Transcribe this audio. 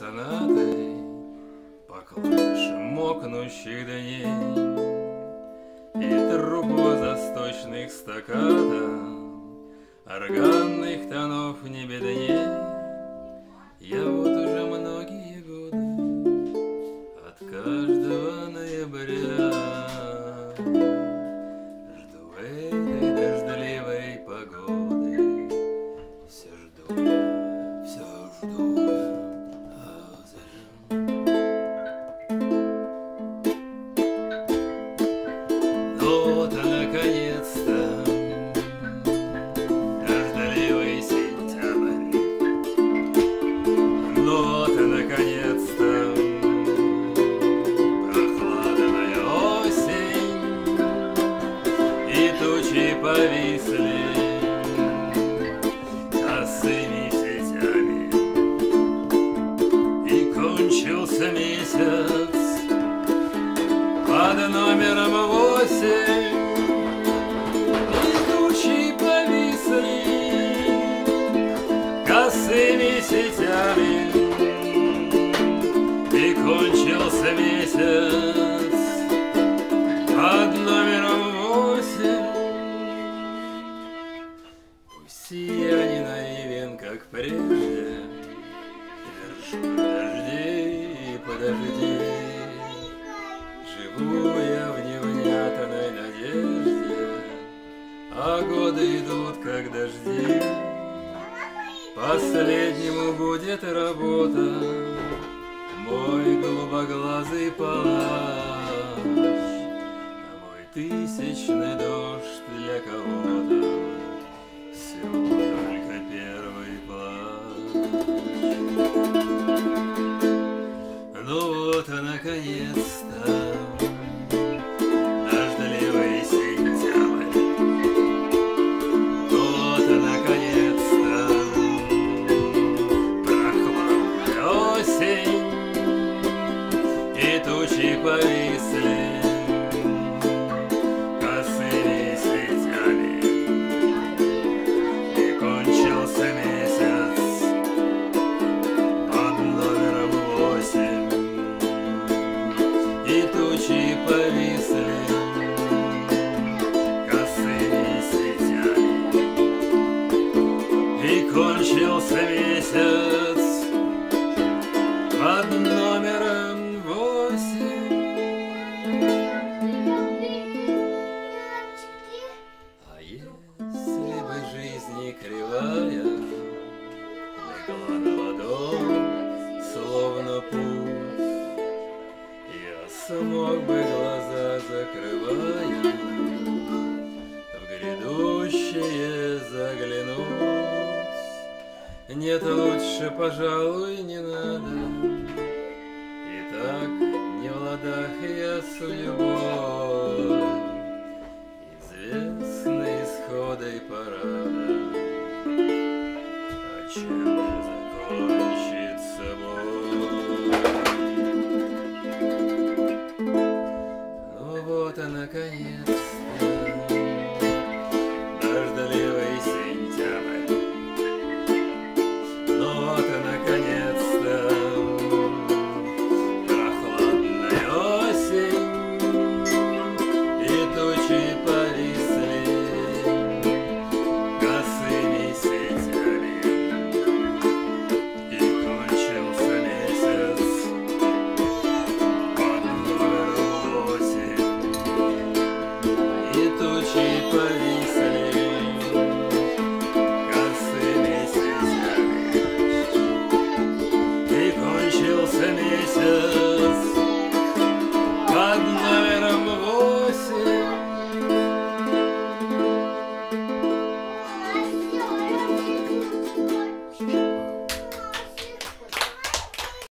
сонатой по клавишам мокнущих дней и трубу засточных стаккато, органных тонов не бедней. Я вот уже многие годы от каждого ноября жду этой дождливой погоды. Все жду, все жду. Вот, наконец-то, дождливый сентябрь. Вот, наконец-то, прохладная осень, и тучи повисли косыми сетями, и кончился месяц под номером 8, и тучи повисли косыми сетями, и кончился месяц под номером 8. Пусть я не наивен, как прежде, держу дожди и подожди. Живу я в невнятной надежде, а годы идут, как дожди. Последнему будет работа, мой голубоглазый палач, а мой тысячный дождь для кого-то всего только первый плач. Ну вот, наконец-то, дождливый сентябрь. Вот, наконец-то, прохладная осень, и тучи повисли косыми сетями, и кончился месяц под номером 8. И тучи повисли косыми сетями, и кончился месяц под номером 8. А если бы жизнь не кривая легла на ладонь, словно путь, я смог бы, глаза закрывая, в грядущее заглянуть. Нет, лучше, пожалуй, не надо. И так не в ладах я судьбой, известны исходы парада.